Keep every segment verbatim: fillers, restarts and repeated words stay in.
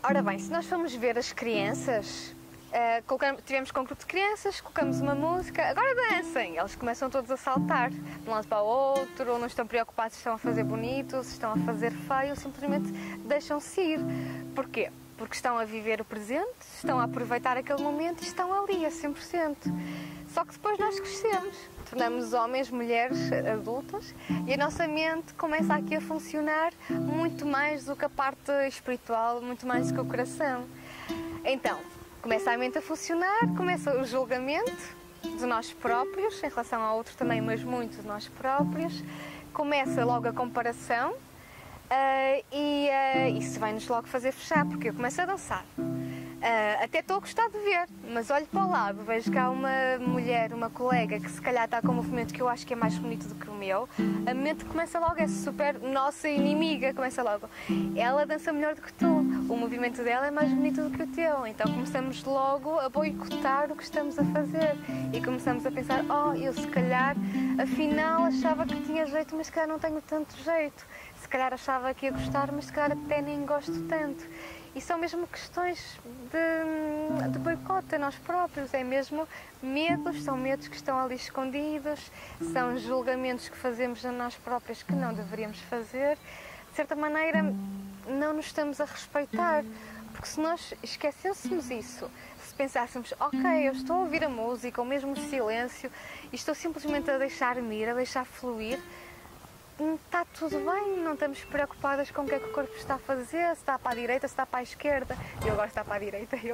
Ora bem, se nós formos ver as crianças, uh, colocamos, tivemos com um grupo de crianças, colocamos uma música, agora dancem! Eles começam todos a saltar de um lado para o outro, ou não estão preocupados se estão a fazer bonito, se estão a fazer feio, simplesmente deixam-se ir. Porquê? Porque estão a viver o presente, estão a aproveitar aquele momento e estão ali a cem por cento. Só que depois nós crescemos, tornamos homens, mulheres adultas e a nossa mente começa aqui a funcionar muito mais do que a parte espiritual, muito mais do que o coração. Então, começa a mente a funcionar, começa o julgamento de nós próprios, em relação ao outro também, mas muito de nós próprios, começa logo a comparação. Uh, e uh, isso vai-nos logo fazer fechar, porque eu começo a dançar. Uh, até estou a gostar de ver, mas olho para o lado, vejo que há uma mulher, uma colega, que se calhar está com um movimento que eu acho que é mais bonito do que o meu. A mente começa logo, é super nossa inimiga, começa logo. Ela dança melhor do que tu, o movimento dela é mais bonito do que o teu. Então começamos logo a boicotar o que estamos a fazer e começamos a pensar, oh, eu se calhar, afinal achava que tinha jeito, mas se calhar não tenho tanto jeito. Se calhar achava que ia gostar, mas se calhar até nem gosto tanto. E são mesmo questões de, de boicote a nós próprios, é mesmo medos, são medos que estão ali escondidos, são julgamentos que fazemos a nós próprios que não deveríamos fazer. De certa maneira, não nos estamos a respeitar, porque se nós esquecêssemos isso, se pensássemos, ok, eu estou a ouvir a música, ou mesmo o silêncio, e estou simplesmente a deixar-me ir, a deixar fluir, está tudo bem, não estamos preocupadas com o que é que o corpo está a fazer, se está para a direita, se está para a esquerda. Eu agora está para a direita, eu.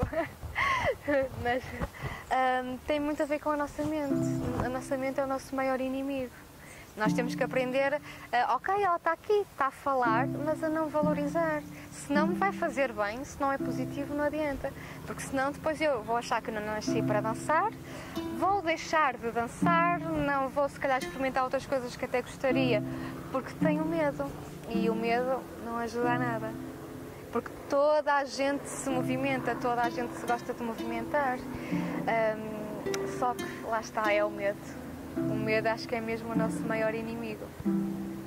Mas um, tem muito a ver com a nossa mente. A nossa mente é o nosso maior inimigo. Nós temos que aprender, a, ok, ela está aqui, está a falar, mas a não valorizar. Se não me vai fazer bem, se não é positivo, não adianta. Porque senão depois eu vou achar que não nasci para dançar, vou deixar de dançar, não vou se calhar experimentar outras coisas que até gostaria, porque tenho medo. E o medo não ajuda a nada. Porque toda a gente se movimenta, toda a gente se gosta de movimentar. Um, só que lá está, é o medo. O medo acho que é mesmo o nosso maior inimigo.